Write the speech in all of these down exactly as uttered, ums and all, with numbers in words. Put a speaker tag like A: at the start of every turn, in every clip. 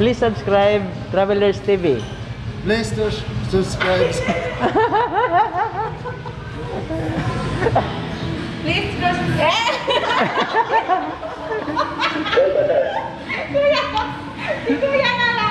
A: Please subscribe Travelers T V.
B: Please to subscribe.
C: Please subscribe. Kuya, kuya na lang.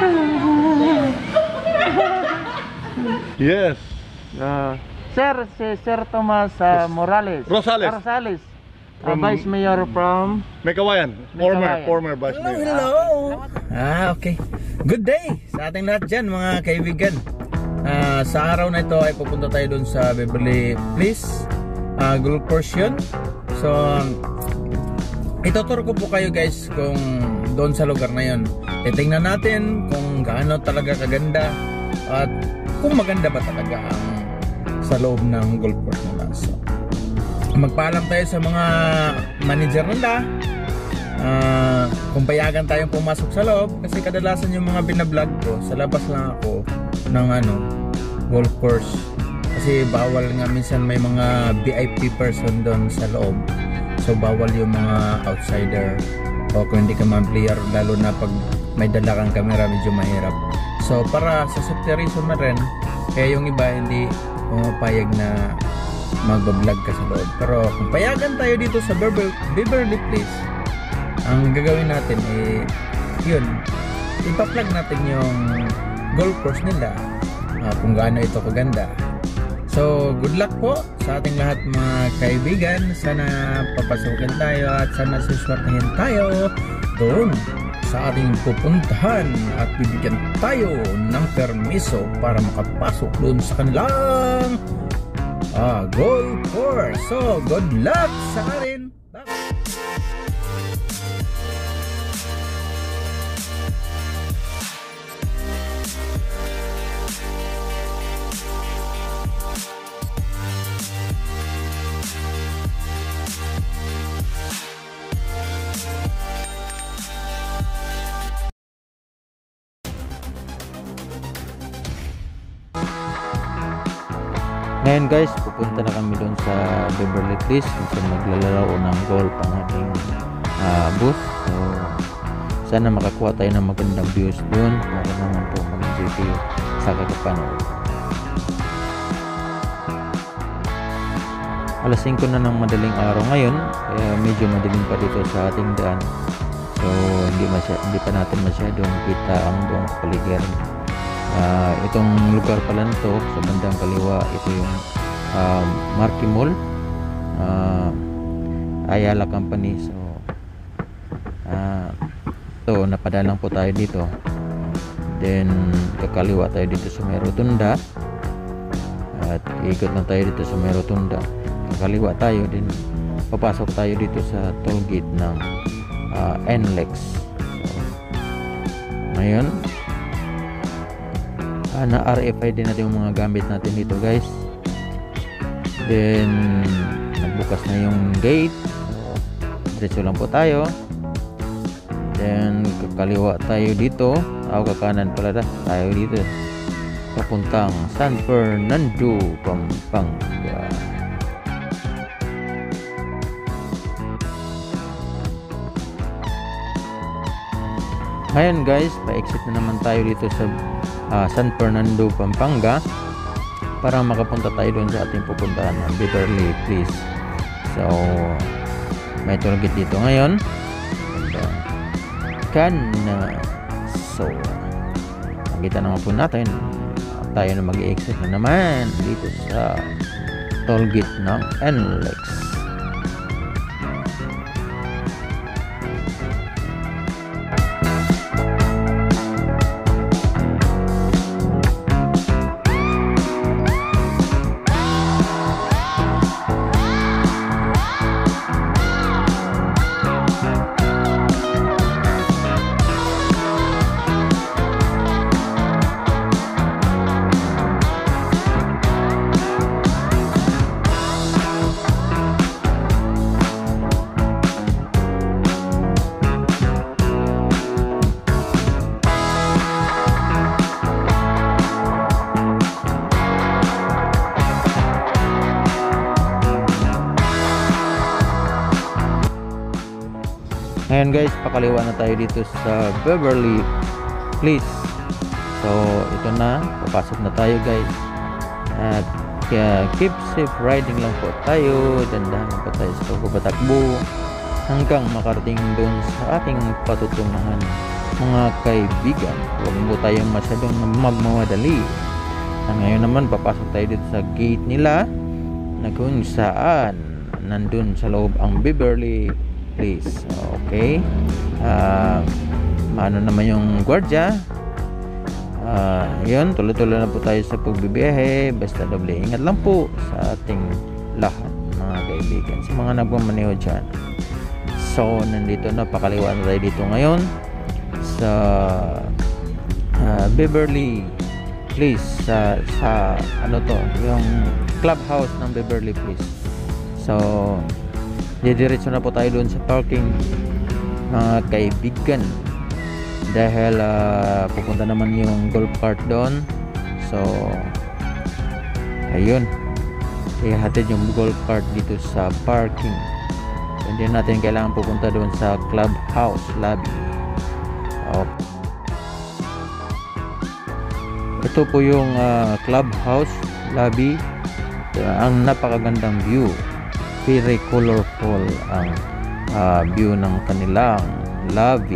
D: Yes.
A: Uh, Sir, si Sir Tomas uh, Morales.
D: Rosales.
A: Ah, Rosales. Uh,
D: From-
A: Vice Mayor from...
D: Mekawayan. Former,
A: Mekawayan.
D: former vice
E: Hello,
D: mayor.
E: hello. Ah, okay. Good day sa ating lahat dyan, mga kaibigan. Ah, sa araw na ito ay pupunta tayo dun sa Beverly Place uh, golf course yun. So, ituturo ko po kayo guys kung doon sa lugar na yun. Titingnan natin kung gaano talaga kaganda at kung maganda ba talaga ang sa loob ng golf course nila. So, magpaalam tayo sa mga manager nila. Uh, kung payagan tayong pumasok sa loob, kasi kadalasan yung mga binablog ko sa labas lang ako ng ano, golf course, kasi bawal nga minsan may mga V I P person doon sa loob, so bawal yung mga outsider o kung hindi ka man player, lalo na pag may dala kang camera medyo mahirap. So para sa safety reason na rin, kaya yung iba hindi pumapayag na magbablog ka sa loob. Pero kung payagan tayo dito sa Beverly Place, ang gagawin natin eh yun, ipa-plug natin yung golf course nila, uh, kung gaano ito kaganda. So good luck po sa ating lahat mga kaibigan. Sana papasukin tayo at sana suswertehin tayo doon sa ating pupuntahan at bibigyan tayo ng permiso para makapasok doon sa kanilang ah, golf course. So good luck sa atin. Bye.
A: Ngayon guys, pupunta na kami doon sa Beverly Place kung saan maglalaro ng golf ang ating uh, booth. So, sana makakuha tayo ng magandang views doon para naman po mag-enjoy kayo sa kakapanood. alas singko na ng madaling araw ngayon, kaya medyo madilim pa dito sa ating daan. So, hindi, masya, hindi pa natin masyadong kita ang buong kapaligiran. Uh, itong lugar pala nito sa bandang kaliwa, ito yung uh, Marquee Mall, uh, Ayala Company. So uh, ito, napadalang po tayo dito, then kakaliwa tayo dito sa may rotunda at ikot na tayo dito sa may rotunda, kakaliwa tayo, din papasok tayo dito sa toll gate ng uh, N L E X. So, ngayon Uh, na R F I D natin yung mga gamit natin dito guys. Then nagbukas na yung gate, diretso lang po tayo. Then kakaliwa tayo dito, o kakanan pala na tayo dito papuntang San Fernando, Pampanga. Ngayon guys, pa-exit na naman tayo dito sa Uh, San Fernando, Pampanga para makapunta tayo doon sa ating pupuntahan ng Beverly Place. So may toll gate dito ngayon, kan so makita naman po natin tayo na mag-exit na naman dito sa toll gate ng N L E X. Ngayon guys, pakaliwa na tayo dito sa Beverly please. So ito na, papasok na tayo guys. At kaya keep safe riding lang po tayo, dandahan po tayo sa pagbabatakbo hanggang makarating doon sa ating patutunguhan mga kaibigan. Huwag po tayong masyadong magmamadali. At ngayon naman papasok tayo dito sa gate nila na kung saan nandun sa loob ang Beverly Place. Okay, uh, maano naman yung gwardya. Uh, yun, tuloy-tuloy na po tayo sa pagbibiyahe. Basta doble ingat lang po sa ating lahat mga kaibigan, sa mga nagmamaneho dyan. So nandito na, pakaliwa na tayo dito ngayon sa uh, Beverly Place, sa, sa ano to, yung clubhouse ng Beverly Place. So didiretso na po tayo doon sa parking mga kaibigan, dahil uh, pupunta naman yung golf cart doon. So ayun, ihatid yung golf cart dito sa parking. Hindi natin kailangan pupunta doon sa clubhouse lobby. Okay. Ito po yung uh, clubhouse lobby. Uh, ang napakagandang view, very colorful ang uh, view ng kanilang lobby.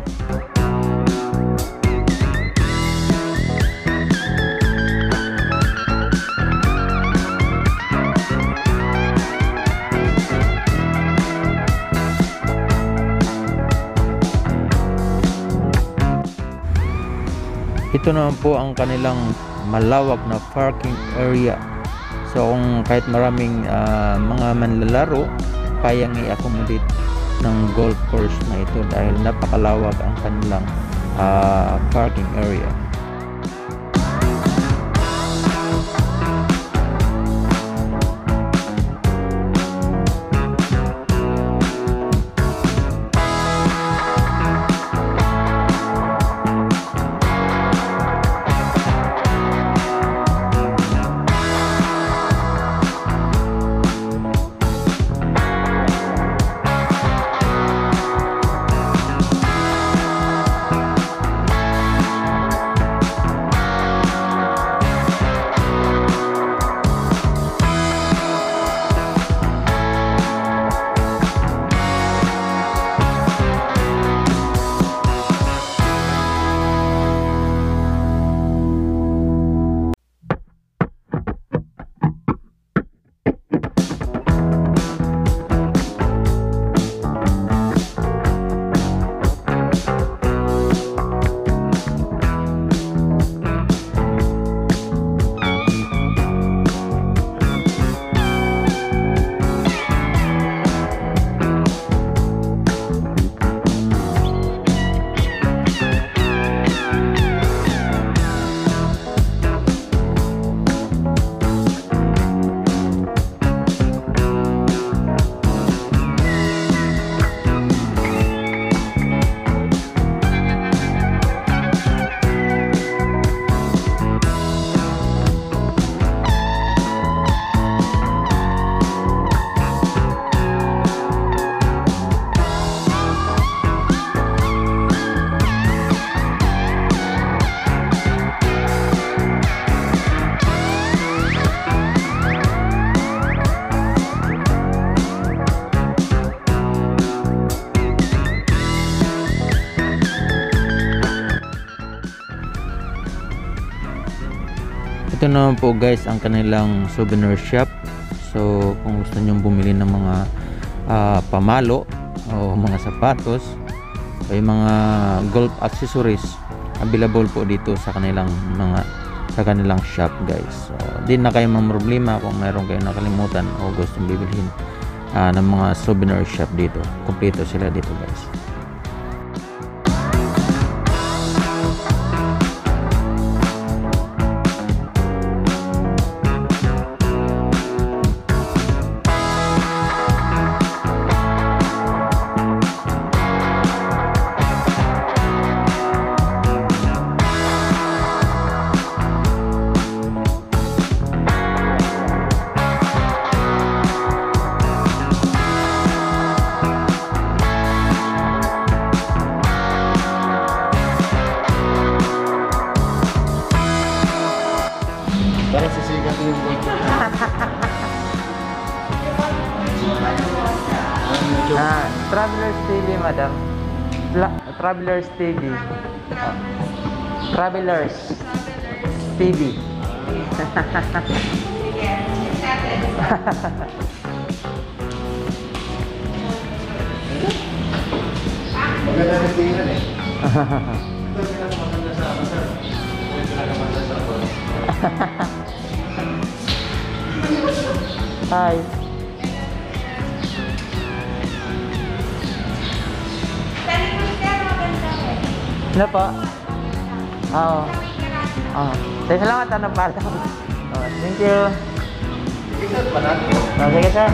A: Ito naman po ang kanilang malawak na parking area. So kung kahit maraming uh, mga manlalaro, kayang i-accommodate ng golf course na ito dahil napakalawak ang kanilang uh, parking area. Ito naman po guys ang kanilang souvenir shop. So kung gusto nyo bumili ng mga uh, pamalo o mga sapatos o yung mga golf accessories, available po dito sa kanilang mga sa kanilang shop guys. So di na kayo mamroblema kung meron kayo nakalimutan o gustong bibilhin uh, ng mga souvenir shop dito. Kompleto sila dito guys. Travelers T V, madam. Tra Travelers T V. Ah. Travelers T V.
B: Maganda na tingnan eh. Ito yung pinakamaganda sa akin, sir. Ito yung pinakamaganda sa akin.
A: Hi. Ano po? Oo. Oo. Sige, salamat. Ano pa? Oh, thank you. Oh, sige, sir.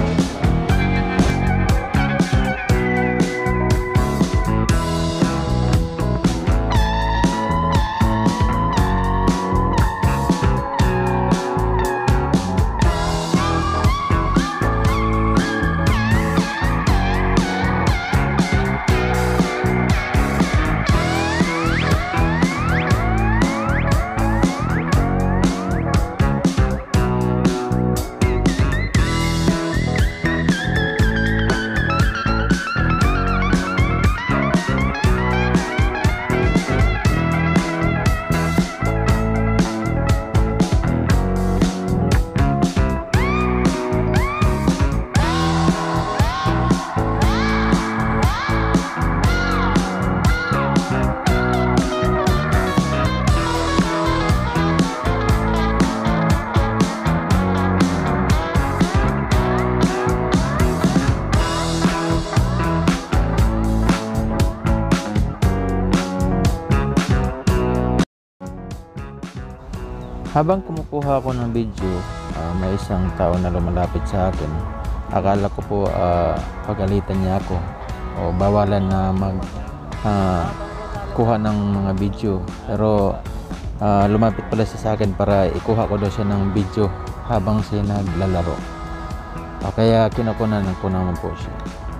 A: Habang kumukuha ako ng video, uh, may isang tao na lumalapit sa akin. Akala ko po uh, pagalitan niya ako o bawalan na mag uh, kuha ng mga video. Pero uh, lumapit pala siya sa akin para ikuha ko daw siya ng video habang siya naglalaro. Uh, kaya kinukunan ko naman po siya.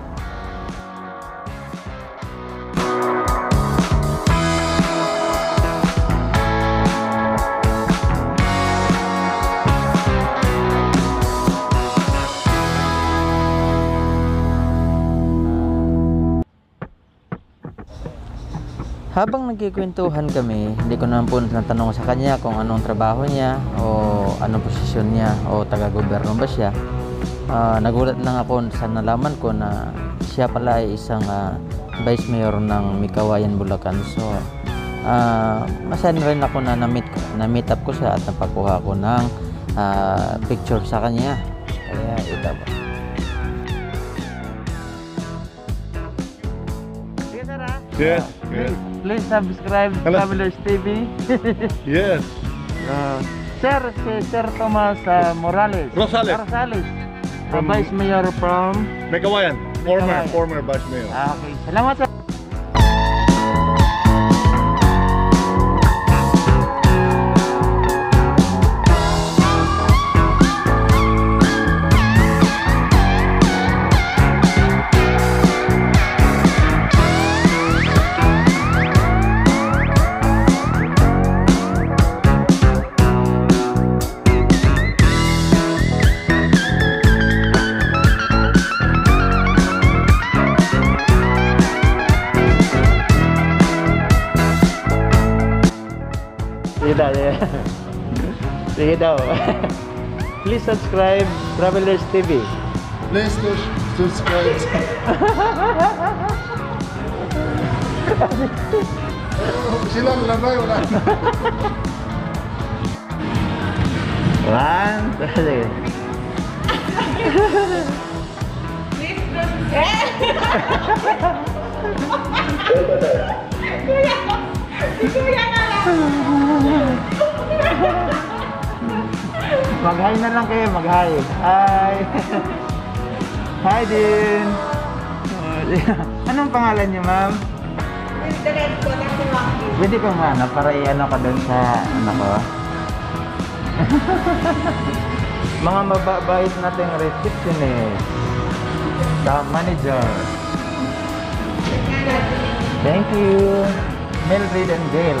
A: Habang nagkikwentuhan kami, hindi ko naman po natanong sa kanya kung anong trabaho niya o anong posisyon niya o taga-gobyerno ba siya. Uh, nagulat lang ako sa nalaman ko na siya pala ay isang uh, vice mayor ng Mikawayan, Bulacan. So, uh, masaya rin ako na na-meet, na-meet up ko siya at napakuha ko ng uh, picture sa kanya. Kaya ito po.
D: Yes.
A: Please, please subscribe
D: Hello.
A: Travelers T V.
D: Yes.
A: uh, Sir, si Sir Tomas uh, Morales.
D: Rosales.
A: Rosales. Uh,
D: From-
A: Vice Mayor from...
D: Megawayan. Former,
A: Megawayan.
D: former vice mayor.
A: Ah, okay. Salamat, sir. Sige daw, sige. Sige daw. Please subscribe Travelers T V.
B: Please to subscribe. Sila lalabay, wala.
A: One, two, sige.
C: Please proceed. Eh! Kuya! Si Kuya na lang!
A: Mag-hi na lang kayo, mag-hi. Hi! Hi din! Anong pangalan niyo, ma'am?
C: Internet ko na si Maki.
A: Pwede ko nga na para i-ano ka doon sa ano ko. Mga mababait nating receptionist. The manager. Thank you. Mildred and Gail.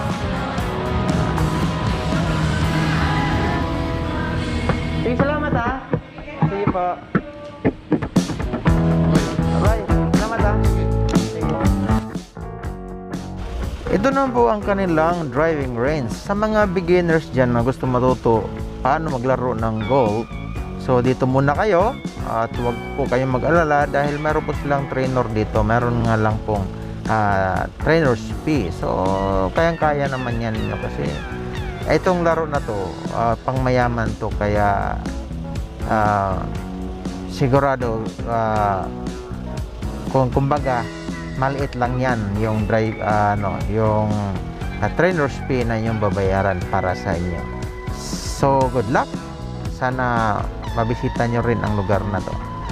A: Sige, salamat ha. Sige po. Bye. Salamat ito na po ang kanilang driving range. Sa mga beginners dyan na gusto matuto paano maglaro ng golf, so dito muna kayo at huwag po kayong mag-alala dahil meron po silang trainer dito. Meron nga lang pong uh, trainer's fee. So kayang-kaya naman yan nyo kasi itong laro na to uh, pang mayaman to, kaya uh, sigurado uh, kung kumbaga maliit lang yan yung drive uh, ano yung uh, trainer's fee na yung babayaran para sa inyo. So good luck, sana mabisita nyo rin ang lugar na to.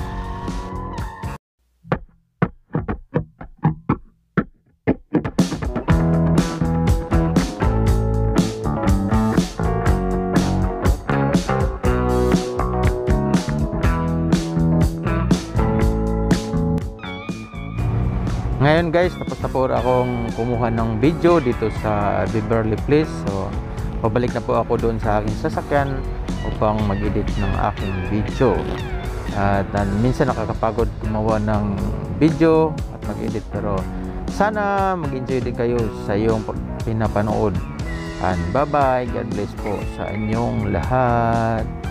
A: Ngayon guys, tapos na po akong kumuha ng video dito sa Beverly Place. So, pabalik na po ako doon sa aking sasakyan upang mag-edit ng aking video. At uh, minsan nakakapagod gumawa ng video at mag-edit, pero sana mag-enjoy din kayo sa iyong pinapanood. And bye-bye, God bless po sa inyong lahat.